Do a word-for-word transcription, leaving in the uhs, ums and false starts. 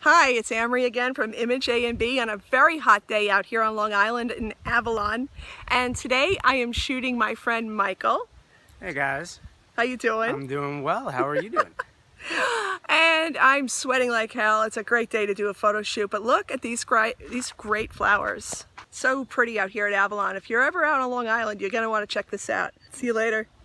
Hi, it's Amory again from imageAMB on a very hot day out here on Long Island in Avalon. And today I am shooting my friend Michael. Hey guys. How you doing? I'm doing well. How are you doing? And I'm sweating like hell. It's a great day to do a photo shoot, but look at these great, these great flowers. So pretty out here at Avalon. If you're ever out on Long Island, you're going to want to check this out. See you later.